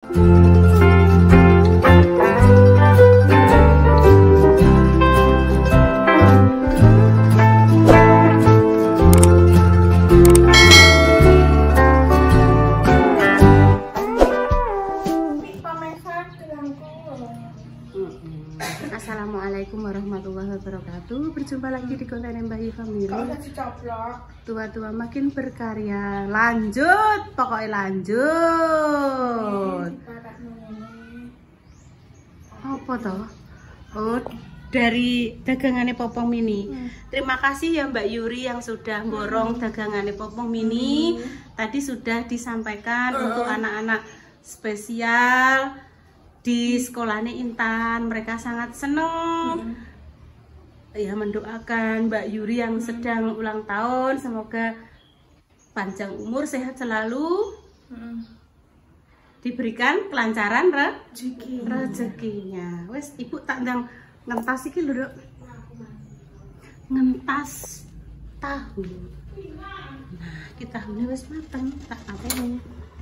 Assalamualaikum warahmatullahi wabarakatuh. Berjumpa lagi di konten Mbak Yu Family. Tua-tua makin berkarya. Lanjut, pokoknya lanjut. Apa toh? Oh, dari dagangannya Popong Mini. Terima kasih ya Mbak Yuri yang sudah borong dagangannya Popong Mini. Tadi sudah disampaikan untuk anak-anak spesial di sekolahnya Intan. Mereka sangat senang ya, mendoakan Mbak Yuri yang sedang ulang tahun, semoga panjang umur, sehat selalu, diberikan kelancaran rezekinya. Wes ibu tak ndang ngentas iki lho, Dok. Ngentas tahu. Nah, kita tahunya wes mateng, tak apa-apa.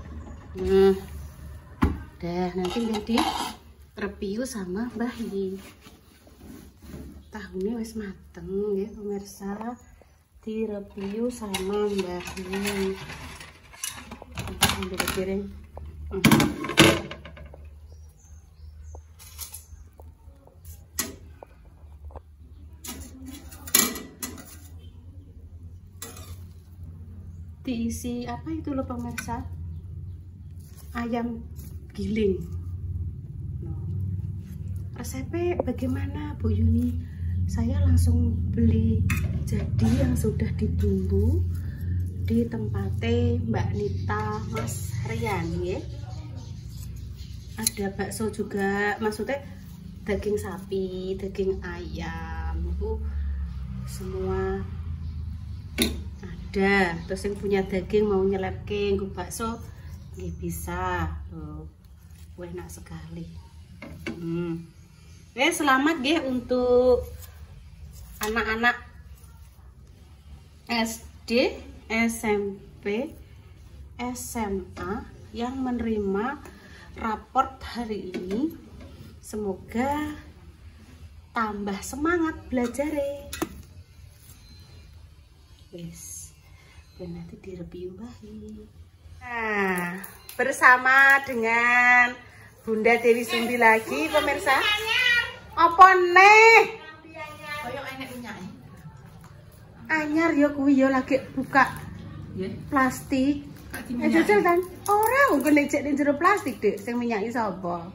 Udah, nanti jadi review sama Mbah Yi. Tahunya wis mateng ya pemirsa, di review sama Mbah Yi. Ambil piring. Diisi apa itu loh pemirsa? Ayam giling. Resepnya bagaimana Bu Yuni? Saya langsung beli jadi yang sudah dibumbu di tempatnya Mbak Nita, Mas Rian ya. Ada bakso juga, maksudnya daging sapi, daging ayam, semua ada. Terus yang punya daging mau nyelepke nggo bakso nggih bisa tuh. Enak sekali. Selamat ya untuk anak-anak SD, SMP, SMA yang menerima raport hari ini. Semoga tambah semangat belajar ya. Wes, dan nanti direview lagi. Nah, bersama dengan Bunda Dewi Sumbi lagi pemirsa. Apa nih? Koyo enek minyake. Anyar ya kuwi ya lagi buka plastik. Jajal kan? Ora kok nek cek ning jero plastik, Dik. Sing minyaki sapa?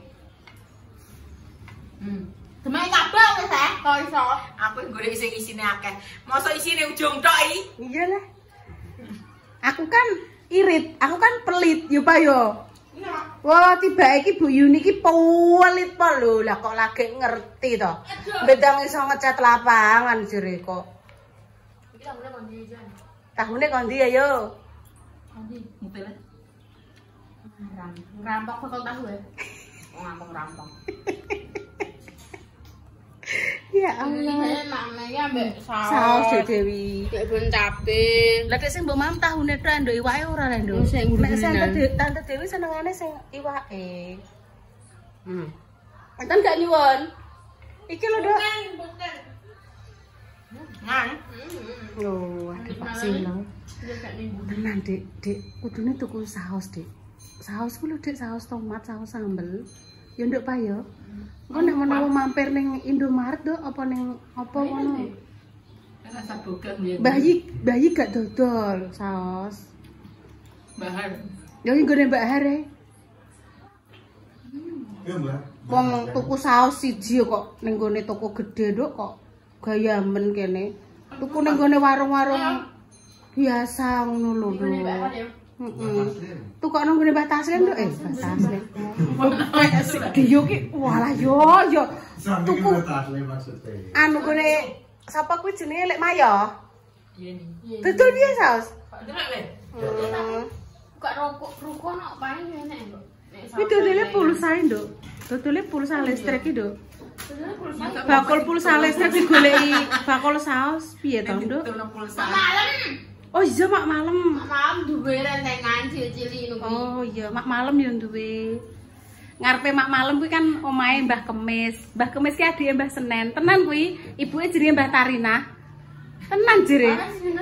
Demai kabeh wis kok iso. Aku golek sing isine akeh. Mosok isine ujung tok iki. Iya lah. Aku kan irit, aku kan pelit yo Pak yo. Wah, tiba iki Bu Yuni iki pelit po lho. Lah kok lagi ngerti to. Bedang iso ngecat lapangan jere kok. Iki tahune kondi jan. Tahune kondi ya yo. Kondi ngupil. Rampok bakal tahu ya. Rampok. Ya Allah. Namanya ambek Saus Dewi. Kayak bon cabe. Lah kek sing mbok mam tahune tok nduk iwake ora lho, Nduk. Nek Tante Dewi senengane sing iwake. Enten gak nyuwun? Iki lho, Dok. Bukan. Ngan. Oh, ada vaksin lho. Tenan, Dik, kudune tuku saus, Dik. Saus ku lho, Dik, saus tomat, saus sambel. Ya nduk Pak ya. Engko nek menawa mampir ning Indomaret, Dok, apa ning apa ngono? Rasa bogan ya. Mbah Yi gak dodol saus. Bahar. Ya iki nggone Mbak Hare. Iya, Mbak. Wong tuku saus siji kok ning gone toko gede, Dok, kok gayamen kene. Tuku ning gone warung-warung biasa ngono lho, Dok. Tuku nang gone Mbak Taslim, Dok. Mbak Taslim. Dia ki walah yo. Tuku Taslim maksudnya. Anu gone sapa kuwi jenenge Lek Maya? Iya nih. Betul dia saus. Delok le. Buka rokok nok paling enak, Nduk. Iki dodole pulsa, Nduk. Dodole pulsa listrik iki, Nduk. Bakul pulsa listrik digoleki bakul saus piye to, Nduk? Malam. Oh iya, mak malam. Malam duwe rentengan cilik-cilik ngono kuwi. Oh iya, mak malam ya duwe. ngarepe mak malam kuwi kan omahe Mbah Kemis. Mbah Kemis ki adike Mbah Senen. Tenan kuwi, ibuke jenenge Mbah Tarina. Tenan jere.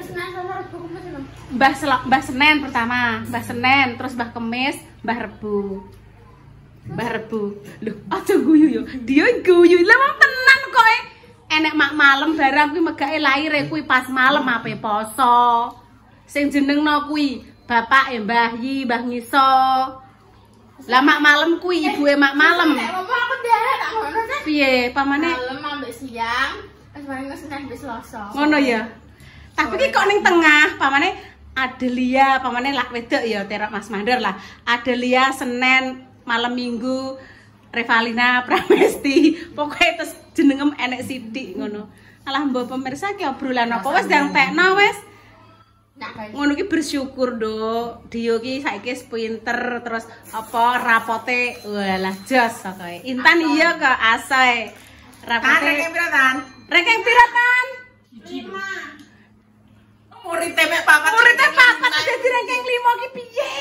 Mbah Senen pertama, Mbah Senen, terus Mbah Kemis, Mbah Rebu. Mbah Rebu. Lho, aja guyu yo. Dia guyu. Lah wong tenan kok enek mak malam barang kuwi megake laire kuwi pas malam ape poso. Sing jenengno kuwi bapak Mbah Yi, Mbah Ngiso. Lah mak malam kuwi ibuke mak malam. Nek apa aku ndarek tak ngono sih. Piye, pamane Malam ambek siang, wis bareng Senin wis Selasa. ngono ya. Tapi ki kok ning tengah, pamane Adelia, pamane lak wedok ya, terok Mas Mandor lah. Adelia Senin, malam Minggu Revalina Pramesti. Pokoknya terus jenengem enek sithik ngono. Alah mbok pemirsa ki obrolan apa wis ndang tekno wis. Ngono ki bersyukur Nduk. Dio ki saiki wis pinter terus apa rapote walah jos pokoke. Intan iya kok asae. Rapote. Ranking piratan? Ranking piratan? 5. Muridé mek papat. Muridé papat dadi ranking 5 ki piye?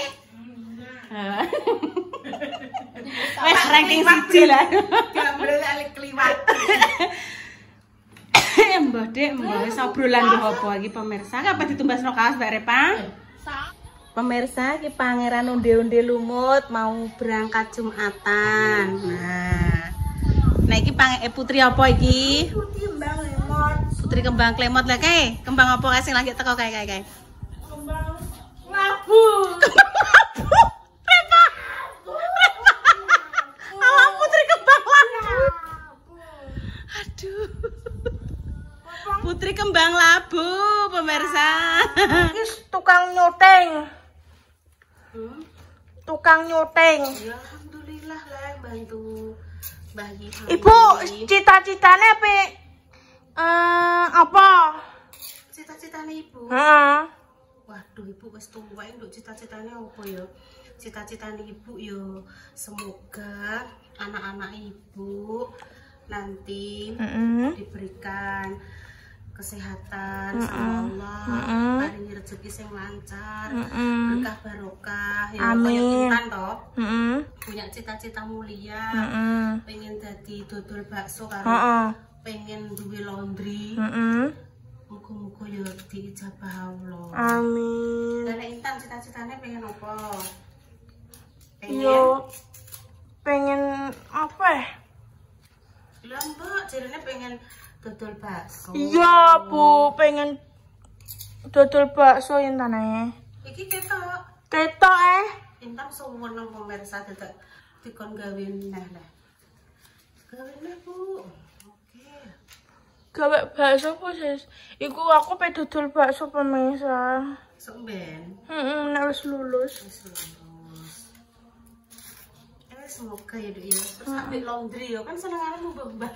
Wes ranking 1 lah. Gak boleh kliwat. Mbah Dek, mbah wis obrolan nduk apa iki pemirsa? Apa ditumbasno kaos Mbak Repa? Pemirsa iki pangeran onde-onde lumut mau berangkat Jumatan. Nah iki putri apa iki? Putri Kembang Lemot. Putri Kembang Klemot lah kae. Kembang apa kae sing lagi teko kae. Kembang labu. Repa. Awak Putri Kembang labu. Aduh. Putri Kembang Labu, pemirsa. Iki tukang nyoteng. Tukang nyoteng. Ya alhamdulillah lah bantu bagi. Ibu, cita-citane apa? Cita-citane Ibu. Heeh. Waduh, Ibu wis tuwa nduk cita-citane apa ya? Cita-citane Ibu yo semoga anak-anak Ibu nanti diberikan kesehatan sama Allah, paringi rezeki sing lancar, berkah barokah, ya kayak Intan toh, punya cita-cita mulia, pengen jadi dodol bakso karo, pengen duwe laundry, muga-muga ya diijabah Allah. Amin. Dan Intan cita-citanya pengen apa? Pengen apa? Lah Mbak, jarene pengen dodol bakso. Iya, Bu, pengen dodol bakso Intan Iki ketok. Ketok Intan suwun nang pemirsa dadak dikon gawe neh lah. Gawe neh, Bu. Oke. Gawe bakso apa sis? Iku aku pengen dodol bakso pemirsa. Sok ben. Nek wis lulus. Wis lulus. Semoga ya Duk ya. Terus ambil laundry ya kan senengane mbah-mbah.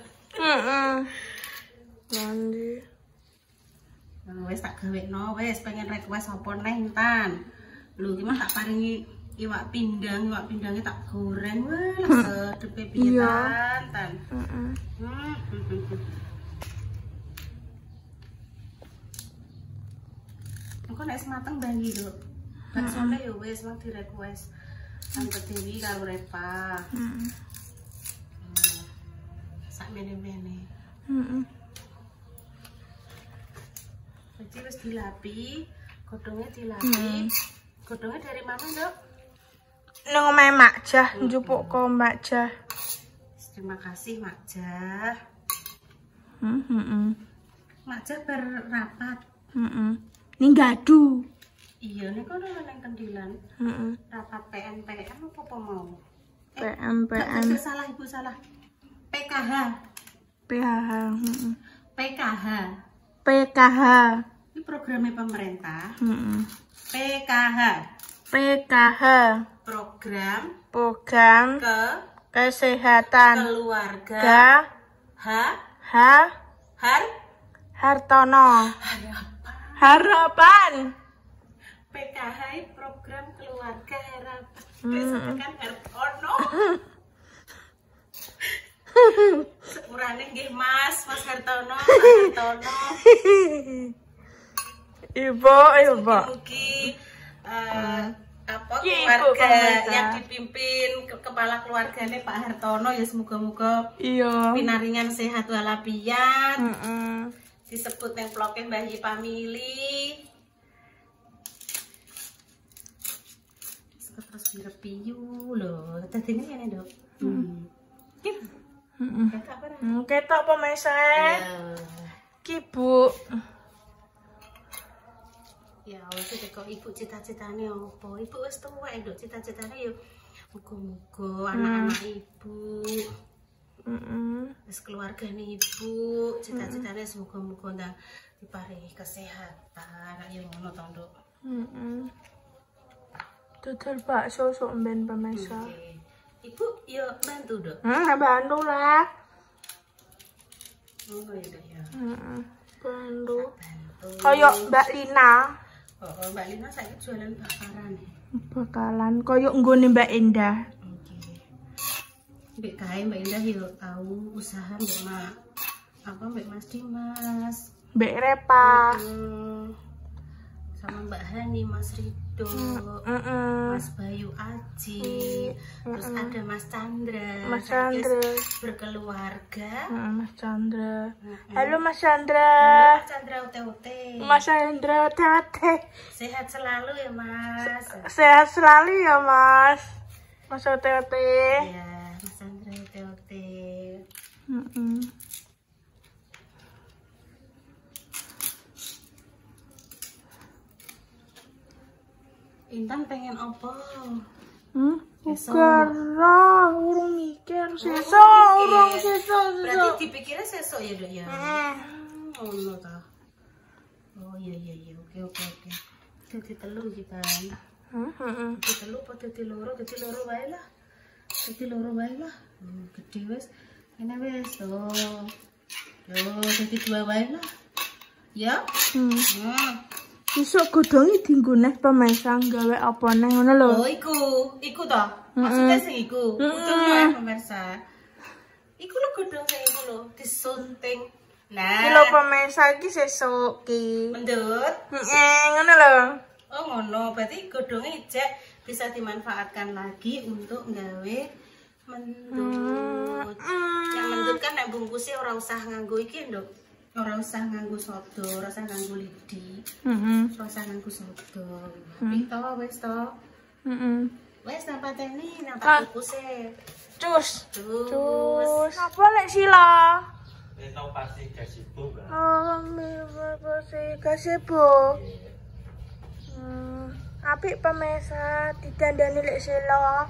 Mandi. Wis tak gawekno, wis pengen request apa neh Intan. Lho iki mah tak paringi iwak pindangnya tak goreng. Wah, sedepe piye Tan. Engko nek mateng bangi Duk. Baksone ya wis mang di request. Tante Dewi karo Repa. Sak mene-mene. Jadi wis dilapi, godhongnya dilapi. Godhongnya dari mana, Nduk? Nang omahe Mak Jah, njupuk ko Mbak Jah. Terima kasih, Mak Jah. Mak Jah berrapat. Ning gadu. Iya, nek kono nang Kendilan. Rapat PNPM apa mau? PMPM. Salah Ibu, salah. PKH. PHH. PKH. Ini programnya pemerintah. PKH. Program Kesehatan Keluarga Hartono. Harapan. PKH program keluarga harapan. Besok kan Hartono. Sepurane nggih Mas Hartono, Ibu. Mugi apa Ibu keluarga pemirsa. yang dipimpin kepala keluarganya Pak Hartono ya semoga-moga Iya. pinaringan sehat walafiat. Heeh. Disebut yang vlognya Mbah Family. Terus direpiu loh. Tadi ini kan Dok. Kata apa? Ketok pemirsa. Ya. Ki Bu. Ya wis kok ibu cita-citane apa? Ibu wis tuwek Dok, cita-citane yo muga-muga anak-anak ibu. Wis keluargane ibu, cita-citane semoga-moga ndang diparingi kesehatan. Ya ngono to, Dok. Dodol bakso sok mben pemirsa. Oke. Ibu yo bantu, Dok. Bantu lah. Oh ya, Dok ya. Bantu. Bantu. Kayak Mbak Lina. Oh, Mbak Lina saya jualan bakaran ya. Bakalan kayak nggone Mbak Endah. Oke. Mbak kae Mbak Indah yo tahu usaha Mbak Mas Dimas. Mbak Repa. Sama Mbak Hani, Mas Rido, Mas Bayu Aji, terus ada Mas Chandra. Mas Saya Chandra. berkeluarga. Mas Chandra. Halo Mas Chandra. Mas Chandra ute-ute. Mas Chandra tete. Sehat selalu ya Mas. Sehat selalu ya Mas. Mas tete. Ya, Mas Chandra ute-ute. Intan pengen apa? Bukan urung mikir sesok, urung sesok. Berarti dipikirnya sesok ya Dok ya? Oh no ta. Oh iya oke. Dadi telu iki kan. Dadi telu apa dadi loro? Dadi loro wae lah. Gede wis. Ini wis to. Yo dadi dua wae lah. Ya? Besok godhongi dienggo neh pemirsa gawe apa neh ngono lho. Oh iku to. Maksudnya sing iku. Utuh ya pemirsa. Iku lho godhong sing iku lho disunting. Iki Nah, lho pemirsa iki sesuk ki. mendut. Ngono lho. Oh ngono, berarti godhongnya ijek bisa dimanfaatkan lagi untuk nggawe mendut. Yang mendut kan nek bungkusnya ora usah nganggo iki, Nduk. Ora usah nganggo sodo, ora usah nganggo lidi. Ora usah nganggo sodo. Pito wis to. Wis nang pateni nang tak bungkuse. Cus. Terus Apa lek sila? Itu pasti gazebo, Mbak. Pasti gazebo. Apik pemirsa didandani lek sila.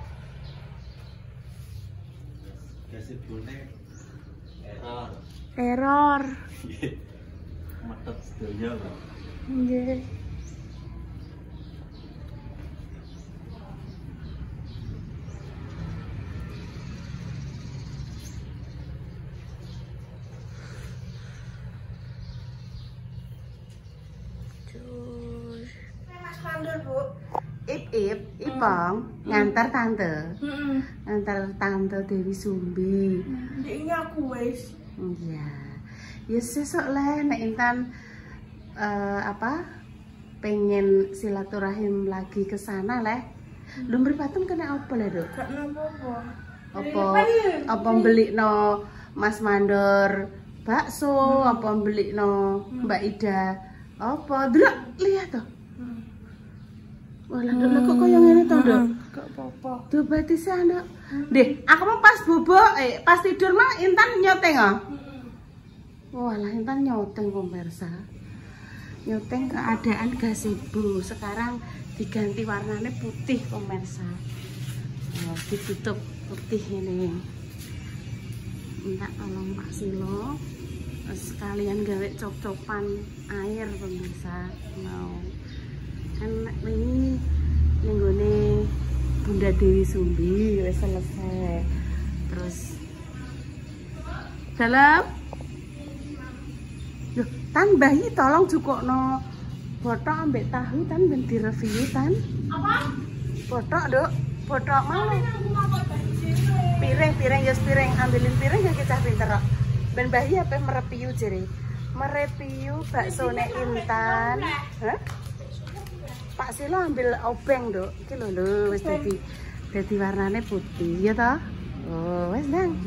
Gazebone error. Error. Metet sedoyo lho. Nggih. Mas Pandur, Bu. Ipong ngantar tante. Ngantar tante Dewi Sumbi. Ini aku wis. Iya. Ya sesuk lah nek Intan pengen silaturahim lagi ke sana lah. Lu mripatem kena apa lah, Dok? Gak napa-apa. Apa belikno Mas Mandor bakso, apa belikno Mbak Ida? Apa? Delok lihat to. Walah, Dok, kok koyo ngene to, Dok? Gak apa-apa. Tuh berarti sana. Deh, aku mau pas bobok, pas tidur mah Intan nyoteng ah. Walah, Intan nyoteng pemirsa. Nyoteng keadaan gazebo. Sekarang diganti warnanya putih pemirsa. Oh, ditutup putih ini. Minta tolong Pak Silo. Sekalian gawe cop-copan air pemirsa. Mau kan ini nenggone Bunda Dewi Sumbi wis selesai. Terus dalam loh, Tan bayi tolong cukokno botok ambek tahu Tan ben direview Tan. Apa? Botok, Dok. Botok mau. Piring ya piring, ambilin piring ya kita pinter kok. Ben bayi apa mereview jere. Mereview baksone Intan. Hah? Pak Silo ambil obeng, Dok. Iki lho wis dadi warnane putih ya toh? Oh, wis Nang.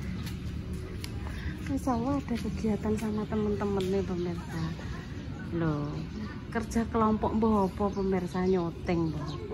Insya Allah ada kegiatan sama temen-temennya pemirsa. Loh, kerja kelompok mbah apa pemirsa nyoteng mbah apa.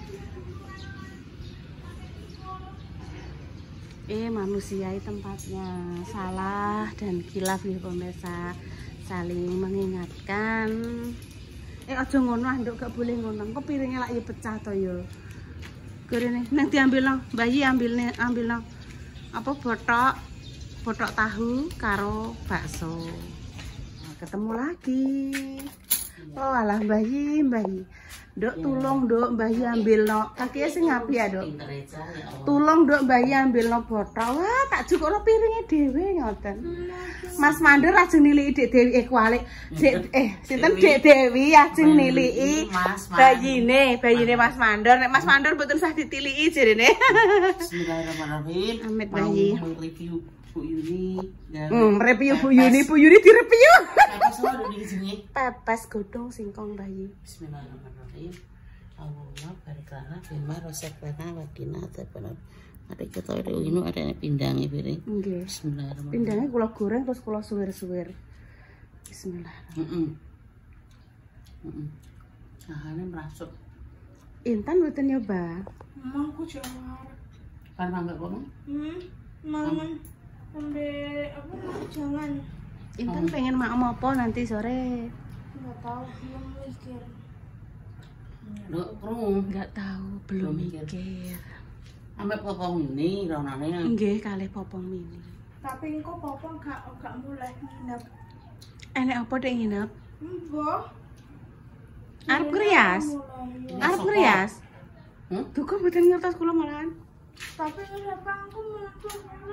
Manusiai tempatnya salah dan khilaf ya pemirsa, saling mengingatkan. Aja ngono Nduk, gak boleh ngono. Kok piringnya lak pecah to ya. Gurene nang diambil nang bayi ambil nang apa botok tahu karo bakso. Nah, ketemu lagi. Oh alah bayi. Dok tulung Dok bayi ambil no. Kakinya sing ngapi ya Dok. Tulung Dok bayi ambil no botok. Wah tak cukupno piringnya dhewe ngoten. Mas Mandor ajeng niliki Dek Dewi kualik. Sinten Dek Dewi ajeng niliki bayine Mas Mandor. Nek Mas Mandor mboten sah ditiliki jarene. Bismillahirrahmanirrahim. Amit bayi. Review Bu Yuni. Review Bu Yuni direview. Apa soal di sini? Pepes godhong singkong bayi. Bismillahirrahmanirrahim. Allah barik lana bima resep lana wadina tebenar. Mari kita ini ada pindangnya piring. Nggih. Bismillahirrahmanirrahim. Pindangnya kula goreng terus kula suwir-suwir. Bismillahirrahmanirrahim. Sahane merasuk. Intan mboten nyoba. Mamaku jawab. Kan mangga kono? Mangan sampai apa jangan. Intan pengen makan apa nanti sore? Enggak tahu, belum mikir. Lho, krungu. Enggak tahu, belum Belum mikir. mikir. Ambek popong ini ronane. Nggih, kalih popong mini. Tapi engko papa gak mulai nginep. Enek apa dek nginep? Mbah. Arep ngrias? Arep ngrias? Tuh kok mboten ngertos kula malahan. Tapi kenapa aku metu?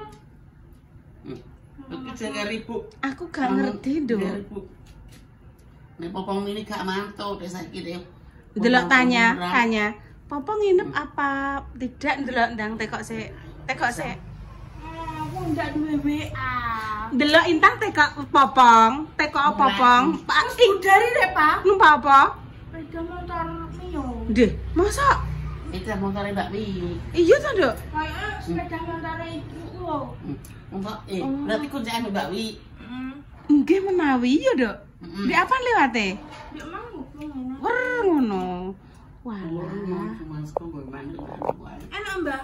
Iki 3.000. Aku gak ngerti, Nduk. 3.000. Nek popong ini gak mantuk dek saiki deh. Delok tanya. Popong nginep apa tidak ndelok ndang tekok sik. Aku ndak duwe WA. Delok Intan tekok popong. Pak Dari deh, Pak. numpak apa? Sepeda motor Mio. Deh, masa? Itu motor Mbak Wi. Iya toh, Dok? Kayak sepeda motor itu lho. Berarti kunjaan Mbak Wi. Nggih menawi ya, Dok. Di apa lewate? Dia mau Wer ngono. Walah. Mas kok mbok mandi kan. enak, Mbak.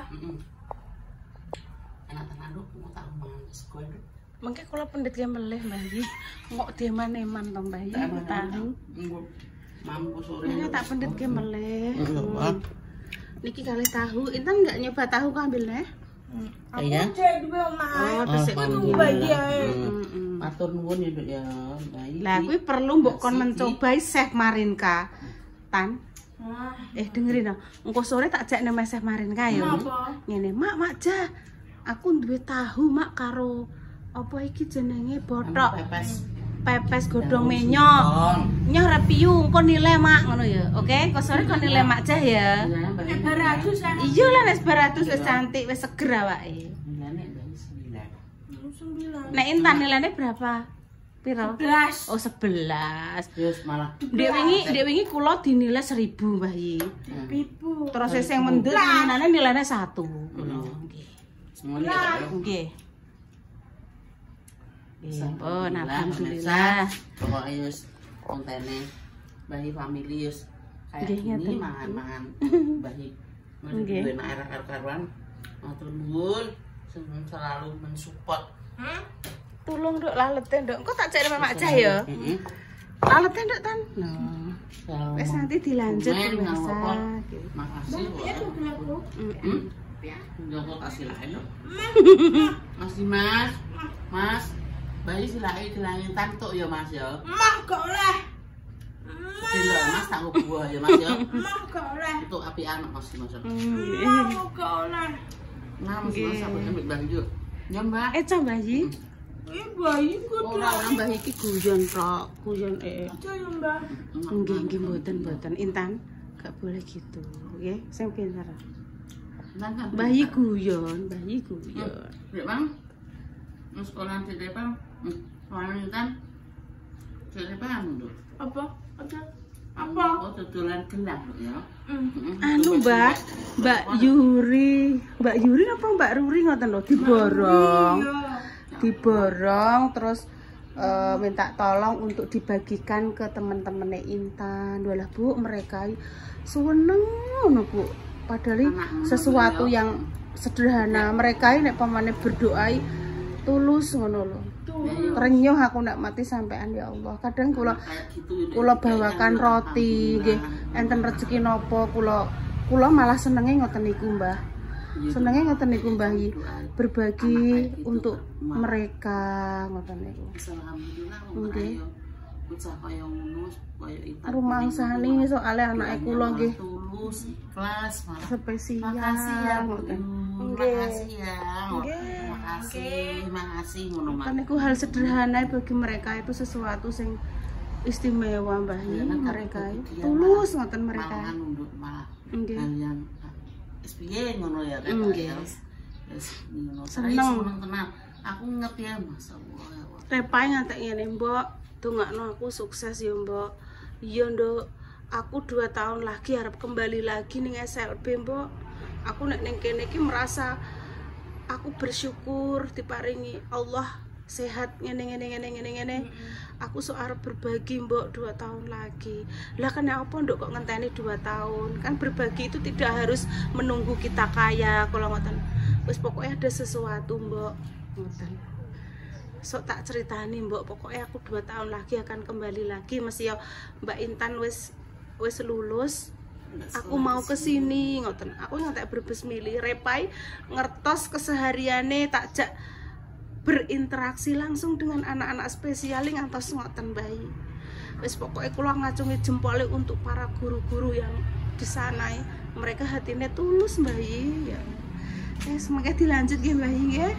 Enak tenan Duk, mau tak mangan sekoe Duk. Mengke kula pendet ge melih, Mbah Yi. Mok deman-eman to, Mbah Yi. Tahu. Mampu sore. Ini tak pendet ge melih. Apa? Niki kali tahu. Intan enggak nyoba tahu kok ambilnya? Aku Iya. cek duwe omah. Oh, desik Alhamdulillah. Mm-mm. Matur nuwun ya Duk ya. Baik. Lah kuwi perlu mbok kon mencoba Chef Marinka. Tan. Dengerin dong. Engko sore tak jak nang Chef Marinka ya. Kenapa? Ngene, Mak ja. Aku duwe tahu Mak karo apa iki jenenge botok. Pepes godhong menyok. Nyoh review engko nilai Mak ngono ya. Oke, engko sore kon nilai Mak ja ya. Nek baratus ah. Iya lah nek baratus wis cantik, wis seger awake. 9. Nek Intan nilainya berapa? Piro? 11. Oh 11. Terus malah Dek wingi kula dinilai 1000 Mbah Yi. Ibu. Terus sing mendut nilainya 1. Nggih. semuanya. Nggih. Pun alhamdulillah. Pokoknya wis kontene Bahi family wis kayak Nggih, gini ngeten. mangan-mangan Bahi. Nggih. Nggih. Air karuan. Matur nuwun selalu mensupport. Tulung Nduk lalete Nduk. Engko tak cek Mak Cah ya. Heeh. Lalete Nduk Tan. Nah. Wis nanti dilanjut pemirsa. Makasih. Ya tuh aku. Enggak kok kasih lain loh. Masih Mas. Bayi silain tantuk ya Mas ya. Mah gak oleh. Delok Mas tak buah ya Mas ya. Mah gak oleh. Untuk api anak Mas Mas. Mah gak oleh. Nah Mas sampe ambil banjur. Ya Mbak. Mbah Yi. Ini bayi gue Orang Mbah iki guyon tok, guyon aja ya, Mbak. Nggih mboten Intan. Gak boleh gitu, nggih. Sing pinter. Bayi guyon. Dek Bang. Mas sekolah di Bang. Soalnya kan. Jadi paham tuh. Apa? Ada. Apa? Oh, dodolan gelang ya. Anu Mbak Yuri apa Mbak Ruri ngoten lho diborong terus minta tolong untuk dibagikan ke teman-temannya Intan. Walah Bu, mereka seneng ngono Bu. Padahal sesuatu yang sederhana. Mereka nek pamane berdoa tulus ngono lho. Renyuh aku ndak mati sampean ya Allah. Kadang kula bawakan roti nggih, enten rezeki napa kula malah senenge ngoten niku Mbah. Senenge ngoten niku Mbah berbagi untuk mereka ngoten niku. Alhamdulillah. Nggih. Bocah kaya ngono, kaya Intan. Rumangsane soalé anake kula nggih tulus, ikhlas, spesial. Makasih ya, ngoten. Makasih ya. Makasih ngono Mas. Kan niku hal sederhana bagi mereka itu sesuatu sing istimewa Mbah. Mereka tulus ngoten mereka. Nggih. Kalian SPY ngono ya kan. Nggih. Seneng tenan. Aku ngerti ya masyaallah. Repai ngantek ngene, Mbok. Dongakno aku sukses ya, Mbok. Iya, Nduk. Aku 2 tahun lagi harap kembali lagi ning SLB, Mbok. Aku nek ning kene iki merasa aku bersyukur diparingi Allah sehat ngene. Aku sok arep berbagi Mbok 2 tahun lagi. Lah kenapa Nduk kok ngenteni 2 tahun? Kan berbagi itu tidak harus menunggu kita kaya kalau ngoten. Wis pokoknya ada sesuatu Mbok. Ngoten. Sok tak ceritani Mbok, pokoknya aku 2 tahun lagi akan kembali lagi. Masih ya Mbak Intan wis lulus. Aku mau ke sini ngoten. Aku ngantek berbes milih Repai ngertos kesehariane takjak berinteraksi langsung dengan anak-anak spesial ngantos ngoten bayi. Wis pokoknya kula ngacungi jempole untuk para guru-guru yang di sana. Mereka hatinya tulus bayi ya. Semoga dilanjut nggih bayi nggih.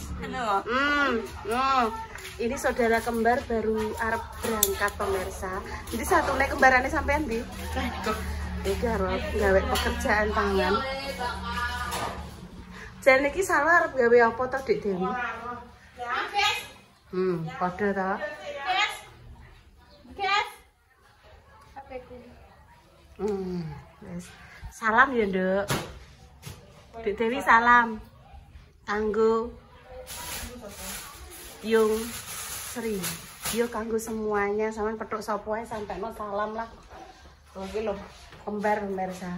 Ini saudara kembar baru arep berangkat pemirsa. Jadi satunya kembarannya sampean ndi? Iki arep gawe pekerjaan tangan. Jan iki salah arep gawe apa to Dik Dewi? Padha to. Wes. Salam ya, Nduk. Dik Dewi salam. Kanggo Yung Sri. Yo kanggo semuanya, sampean petuk sapa ae sampeno salam lah. Oke lho, kembar pemirsa.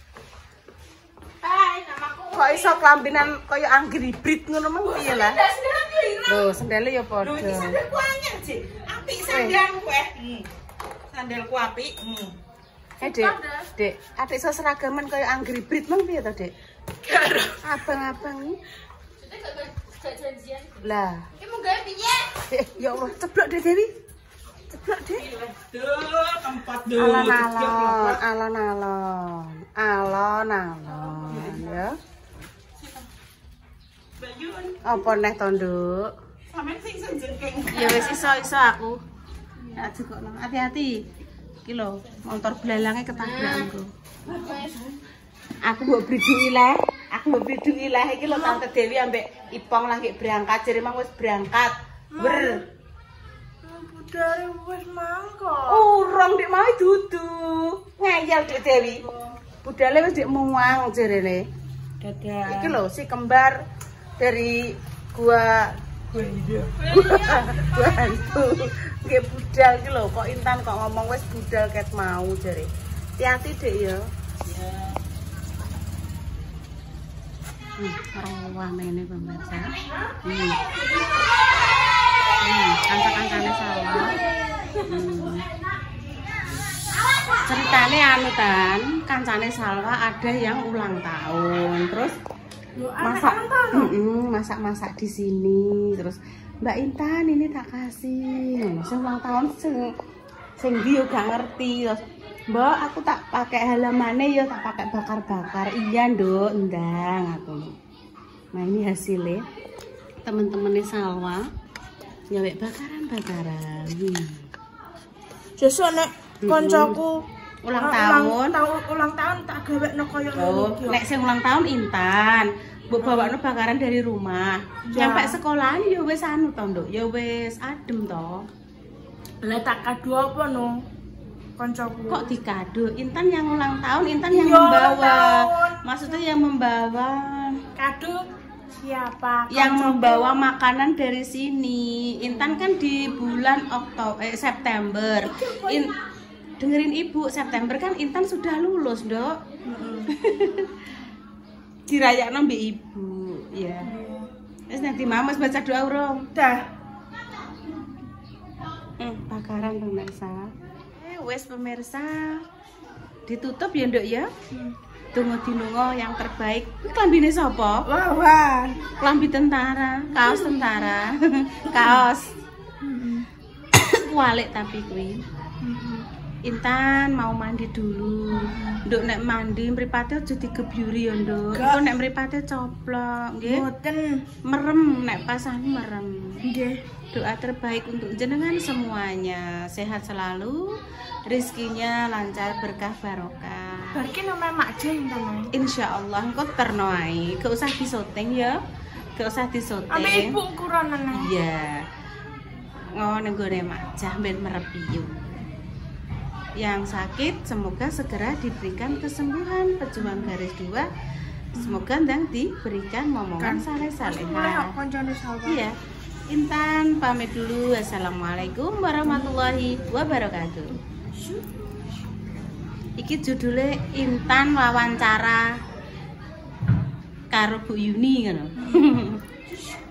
Hai, namaku. Kok iso kelambinan kaya Angry Bird ngono meng piye lah? Lho, sendele ya padha. Lho, iki sandalku anyar, Cik. Apik sandalku Sandalku apik. Dek, adik iso seragaman kaya Angry Bird meng piye to, Dek? Abang-abang. Lah. Iki mau gawe piye? Ya Allah, ceblok Dek Dewi. Ceblok Dek. Duh, tempat duh. Alon-alon ya. Bayun. Apa neh to, Nduk? Sampeyan sing senjengking. Ya wis iso aku. Ya jekokno. Hati-hati. Iki lho, motor belalangnya ketabrak engko. Aku mbok bridungi lah. Iki lho Tante Dewi ambek Ipong lagi berangkat. Jere mang wis berangkat. Ber. Budare wis mangko. Urung Dik mau dudu. Ngeyel Dik Dewi. Budale wis dik muang jerene. Dadah. Iki lho si kembar dari gua hantu. Nggih budal iki lho kok Intan kok ngomong wis budal ket mau jare. Hati-hati Dik ya. Ya. Rawah mene pemirsa. Kancak-kancane sawah. Ceritane anu kan, kancane Salwa ada yang ulang tahun. Terus masak di sini. Terus Mbak Intan ini tak kasih. Sing ulang tahun sing ndi yo gak ngerti. Terus Mbak aku tak pakai halamane yo tak pakai bakar-bakar. Iya, Nduk, ndang aku. Nah, ini hasilnya. Teman-temannya Salwa gawe bakaran-bakaran. Sesuk nek koncoku ulang tahun tak gawekno kaya ngono. Nek sing ulang tahun Intan, mbok bawakno bakaran dari rumah. Nyampe sekolahan ya wis anu to, Nduk. Ya wis adem to. Lah tak kado apa no? koncoku. Kok dikado? Intan yang ulang tahun, Intan yang Iya, membawa. tahun. Maksudnya yang membawa. Kado siapa? Yang Koncoku. membawa makanan dari sini. Intan kan di bulan September. Dengerin Ibu, September kan Intan sudah lulus, Dok. Dirayakno mbek Ibu, ya. Wis nanti Mama baca doa urung. Dah. Bakaran pemirsa. Wes pemirsa. Ditutup ya, Nduk ya. Tunggu dinungo yang terbaik. Kuwi klambine sapa? Wah. Klambi tentara, kaos tentara. Kaos. Walik tapi kuwi. Intan mau mandi dulu. Nduk nek mandi mripate aja digebyuri ya, Nduk. Engko nek mripate coplok, nggih. Mboten. Merem nek pasane merem. Nggih. Doa terbaik untuk jenengan semuanya. Sehat selalu, rezekinya lancar, berkah barokah. Barki nomor mak jeng tenan. Insya Allah engko terno ae. Gak usah disyuting ya. Gak usah disyuting. Ambek ibu ukuran nang. Iya. Ngono nggone majah ben merepiyu. Yang sakit semoga segera diberikan kesembuhan. Pejuang garis 2 semoga ndang diberikan momongan saleh-salehan. Iya. Intan pamit dulu. Assalamualaikum warahmatullahi wabarakatuh. Iki judulnya Intan wawancara karo Bu Yuni ngono.